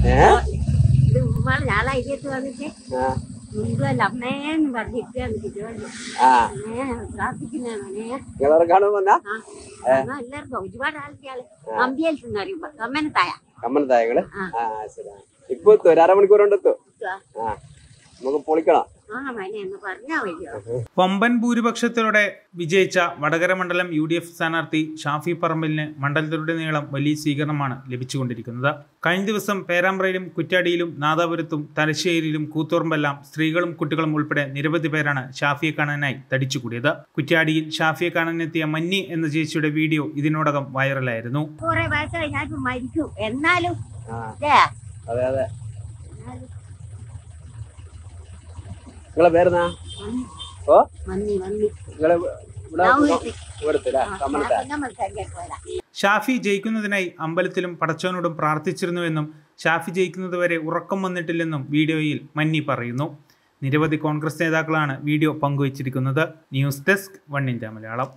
ഇത് ഉമ്മാള് ഞാൻ ഐഡിയത്ത് വന്നിട്ട് മുൻപല്ല അമ്മേന്ന് പറഞ്ഞിരിക്കുകയാണ് പ്രാർത്ഥിക്കുന്നേ എല്ലാവർക്കും ഒരുപാട് ആൾക്കാര് അമ്പിയൽസ് അറിയുമ്പോ കമ്മനത്തായ ഇപ്പൊ ഒരു അരമണിക്കൂറുണ്ടെത്തും നമുക്ക് പൊളിക്കണം. വമ്പൻ ഭൂരിപക്ഷത്തോടെ വിജയിച്ച വടകര മണ്ഡലം UDF സ്ഥാനാർത്ഥി ഷാഫി പറമ്പലിന് മണ്ഡലത്തിലുടനീളം വലിയ സ്വീകരണമാണ് ലഭിച്ചുകൊണ്ടിരിക്കുന്നത്. കഴിഞ്ഞ ദിവസം പേരാമ്പ്രയിലും കുറ്റ്യാടിയിലും നാദാപുരത്തും തലശ്ശേരിയിലും കൂത്തുപറമ്പെല്ലാം സ്ത്രീകളും കുട്ടികളും ഉൾപ്പെടെ നിരവധി പേരാണ് ഷാഫിയെ കാണാനായി തടിച്ചുകൂടിയത്. കുറ്റ്യാടിയിൽ ഷാഫിയെ കാണാനെത്തിയ മന്നി എന്ന ചേച്ചിയുടെ വീഡിയോ ഇതിനോടകം വൈറലായിരുന്നു. നിങ്ങളെ പേരെന്നാ? ഷാഫി ജയിക്കുന്നതിനായി അമ്പലത്തിലും പടച്ചവനോടും പ്രാർത്ഥിച്ചിരുന്നുവെന്നും ഷാഫി ജയിക്കുന്നതുവരെ ഉറക്കം വന്നിട്ടില്ലെന്നും വീഡിയോയിൽ മന്നി പറയുന്നു. നിരവധി കോൺഗ്രസ് നേതാക്കളാണ് വീഡിയോ പങ്കുവച്ചിരിക്കുന്നത്. News desk 1 India Malayalam.